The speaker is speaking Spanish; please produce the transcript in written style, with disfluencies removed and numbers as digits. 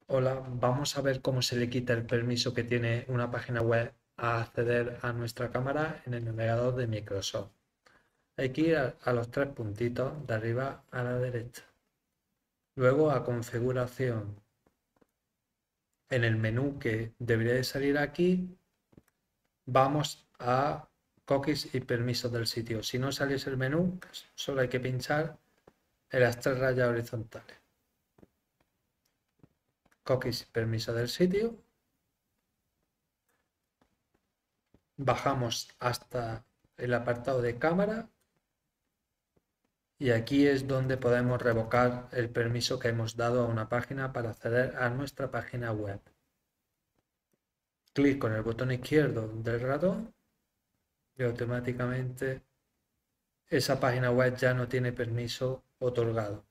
Hola, vamos a ver cómo se le quita el permiso que tiene una página web a acceder a nuestra cámara en el navegador de Microsoft. Hay que ir a los tres puntitos de arriba a la derecha. Luego a configuración. En el menú que debería de salir aquí, vamos a cookies y permisos del sitio. Si no saliese el menú, pues solo hay que pinchar en las tres rayas horizontales. Cookies y permisos del sitio. Bajamos hasta el apartado de cámara y aquí es donde podemos revocar el permiso que hemos dado a una página para acceder a nuestra página web. Clic con el botón izquierdo del ratón y automáticamente esa página web ya no tiene permiso otorgado.